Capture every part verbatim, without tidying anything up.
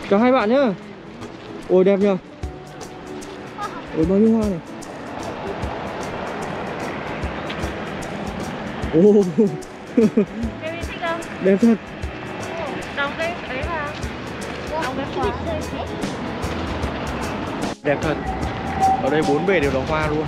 Chào hai bạn nhá. Ôi đẹp nhờ. Ôi bao nhiêu hoa này. Ồ. Em thích không? Đẹp thật. Đóng cái ấy vào. Đóng cái khóa. Đẹp thật. Ở đây bốn bề đều là hoa luôn.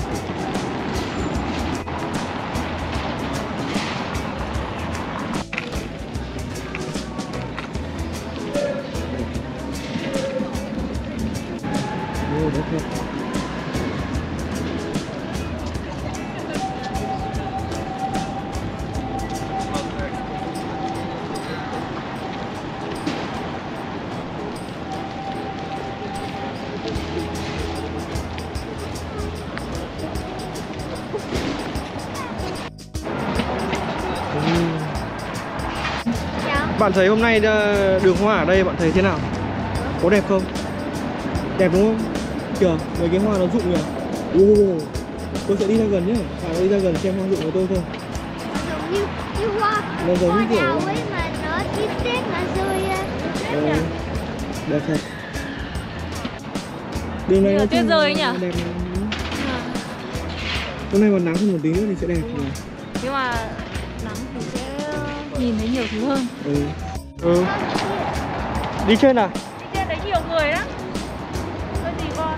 Ồ, đẹp thật. Bạn thấy hôm nay đường hoa ở đây bạn thấy thế nào? Có đẹp không? Đẹp đúng không? Kìa, mấy cái hoa nó rụng nhỉ? Ồ, tôi sẽ đi ra gần nhé. Bạn đi ra gần xem hoa rụng của tôi thôi. Giống như, như hoa, nó giống hoa như kiểu đào ấy mà nó tiếp tiếp nó rơi ra. ờ, đẹp thật. Đường này nó tuyết rơi nhỉ? Đẹp. Hôm nay còn nắng hơn một tí nữa thì sẽ đẹp nhỉ? Nhưng mà nắng thì sẽ nhìn thấy nhiều thứ hơn. Ừ. Ừ. Đi chơi nào? Đi trên đấy nhiều người lắm. Có gì con?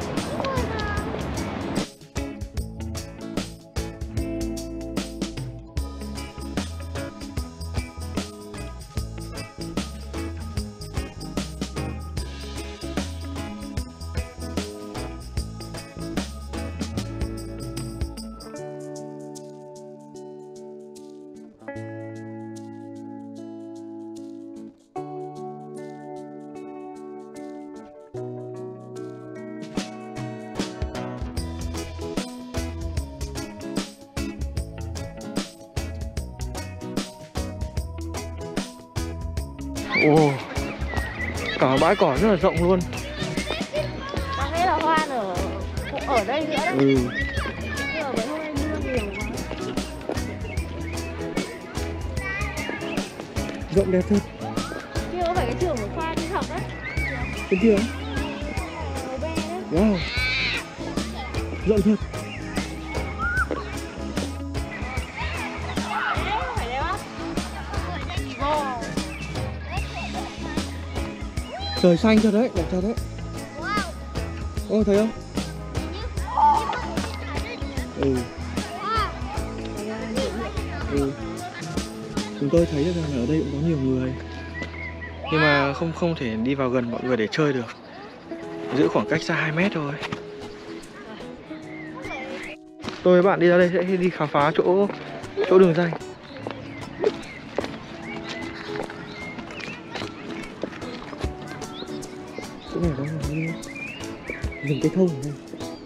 Ồ, cả bãi cỏ rất là rộng luôn. Đáng lẽ là hoa ở ở đây nữa đấy. Ừ. Nhưng mà mấy hôm nay mưa nhiều quá. Rộng đẹp thật. Kia có phải cái trường của Khoa đi học đấy. Cái kia. Wow. Rộng thật. Trời xanh thật đấy, đẹp thật đấy. Ô, thấy không? Ừ. Ừ. Chúng tôi thấy rằng là ở đây cũng có nhiều người. Nhưng mà không không thể đi vào gần mọi người để chơi được. Giữ khoảng cách xa hai mét thôi. Tôi với bạn đi ra đây sẽ đi khám phá chỗ chỗ đường ray. Chỗ này nó là như rừng cây thông này.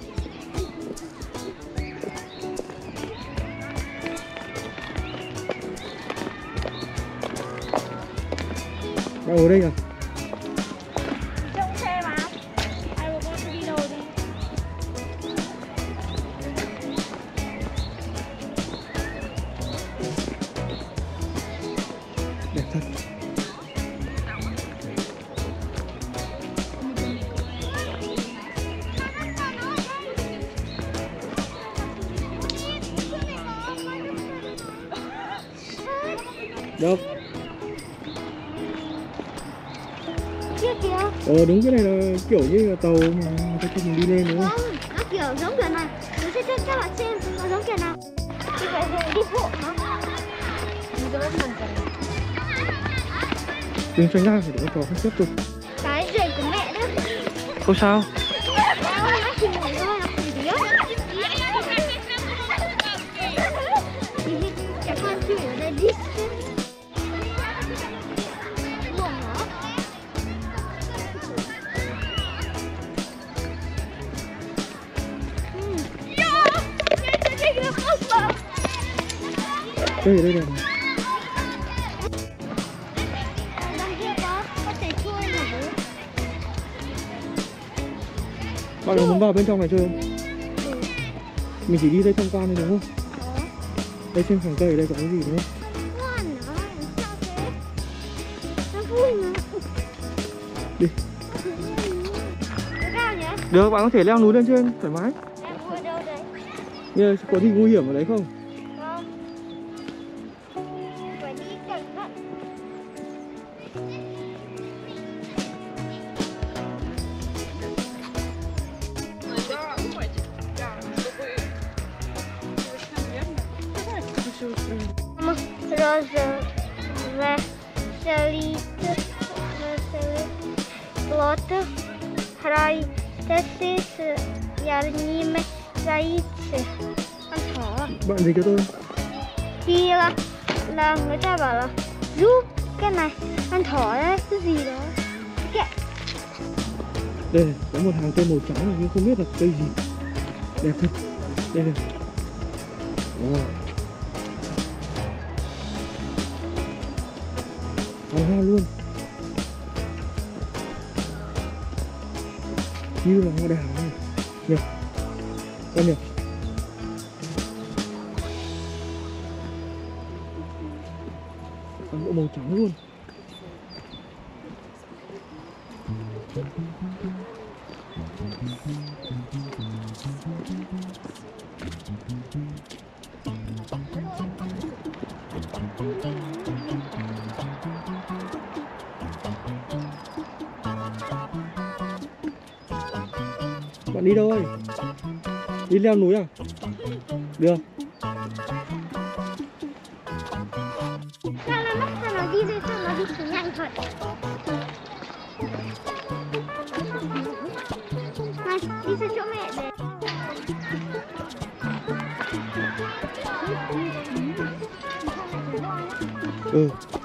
Bạn ở đây à? Trông xe mà. Hai bố con đi đâu đi. Đẹp thật. Đâu? Kia kìa. Ờ đúng, cái này là kiểu như là tàu mà người ta cho mình đi lên đúng không? Không, nó kiểu giống kiểu này. Tôi sẽ cho các bạn xem nó giống kiểu nào. Như vậy rồi đi bộ nó. Đừng tránh ra phải để con chó không tiếp tục. Cái rể của mẹ đó. Không sao. Nó chỉ ngồi thôi, nó không biết. Trẻ con chửi ở đây đi. Buồn hả? Đây ở đây này. Đằng kia có, có thể chui mà bố. Bạn có muốn vào bên trong này chơi không? Ừ. Mình chỉ đi đây tham quan thôi đúng không? Đó. Đây xem khoảng cây ở đây có cái gì đúng không? Ngoan nó, sao thế? Nó vui mà. Đi. Được, bạn có thể leo núi lên trên thoải mái. Em vui đâu đấy? Nhưng có gì nguy hiểm ở đấy không? Không. Phải đi cẩn thận. Rozveselit, veselit plot, hrajte si s jarními zajíci. Con thỏ. Bạn gì cho tôi? Thì là, là người ta bảo là giúp cái này, con thỏ đấy, cái gì đó. Kệ. Đây này, có một hàng cây màu trắng này nhưng không biết là cây gì. Đẹp thật. Đây này. Wow. Hào hoa luôn. Như là hoa đào này. Nhỉ? Con nhỉ? Toàn bộ màu trắng luôn. Bạn đi đâu ơi? Đi leo núi à? Được. Sao nó mất, sao nó đi rồi, sao nó đi xuống nhanh vậy? Này, đi sang chỗ mẹ đấy. Ừ.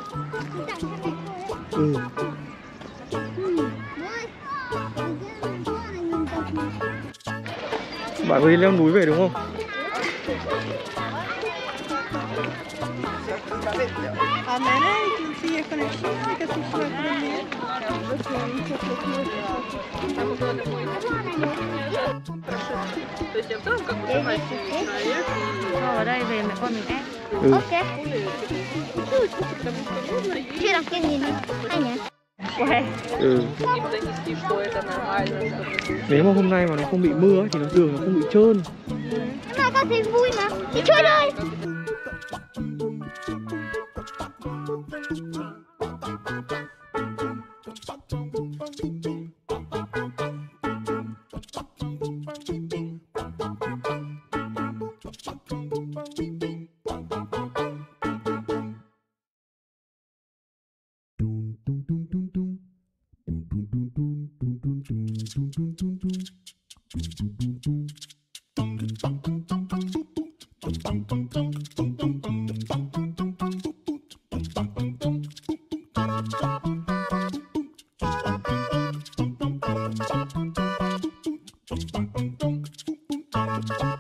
Ừ. Bạn có đi leo núi về đúng không? A mene si je konečně, kad si šla pro mě. Ngồi ở đây về mẹ con mình ép. Ừ. Ok. Chưa đọc kia nhìn anh nhỉ? Quay. Ừ. Nếu mà hôm nay mà nó không bị mưa ấy, thì nó đường nó không bị trơn. Nhưng mà con thấy vui mà. Đi chơi thôi. Thank you.